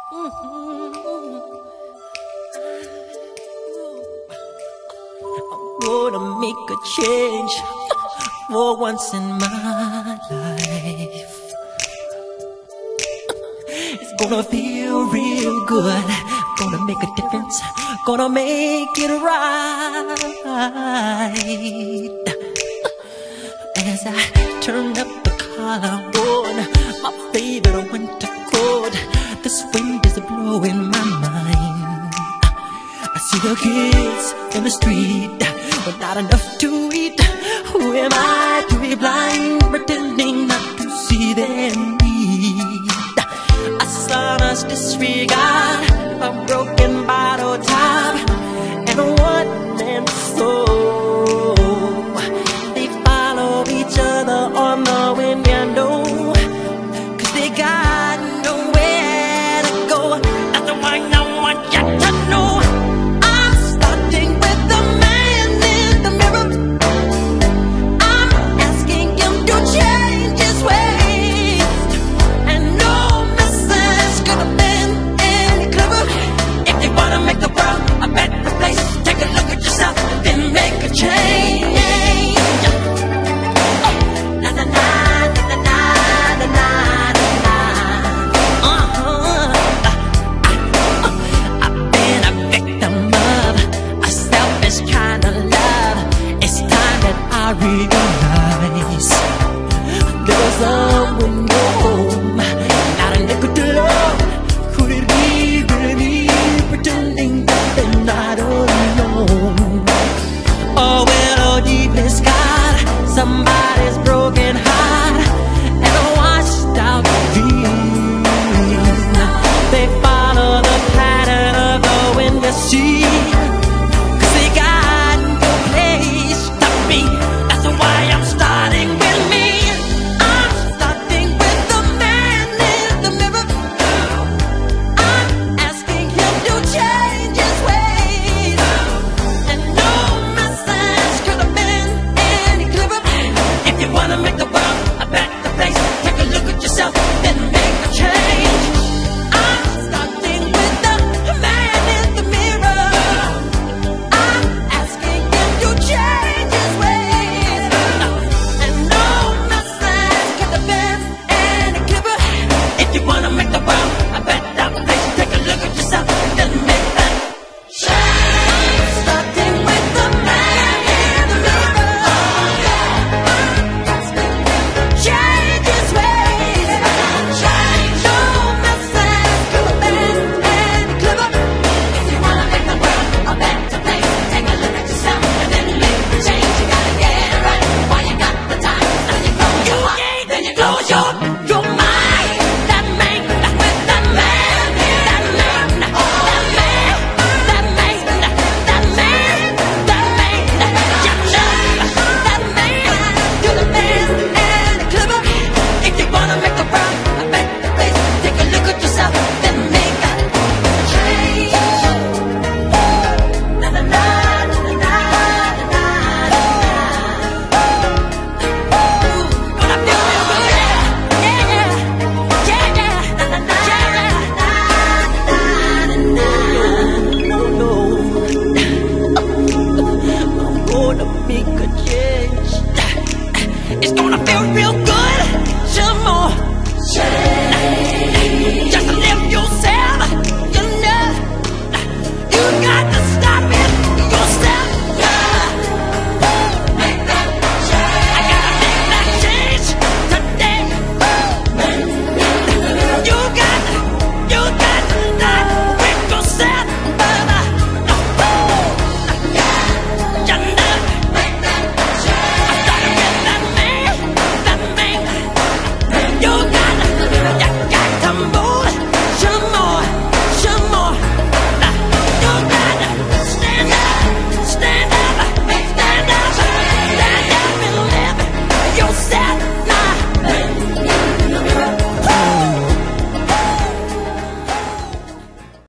Gonna make a change for once in my life. It's gonna feel real good. Gonna make a difference. Gonna make it right. As I turn up the collar on my favorite winter coat, this wind is blowing my mind. I see the kids in the street with not enough to eat. Who am I to be blind, pretending not to see their need? A sonorous disregard, a broken bottle top, and a one-man soul. They follow each other on the window, 'cause they got nowhere to go. That's why I want you to know. I realize there was someone home, not a nickel to love. Could it be really pretending that they're not alone? Oh, well, deep in God, somebody's broken heart and a washed out dream. They follow the pattern of the wind you see. Make a change. It's gonna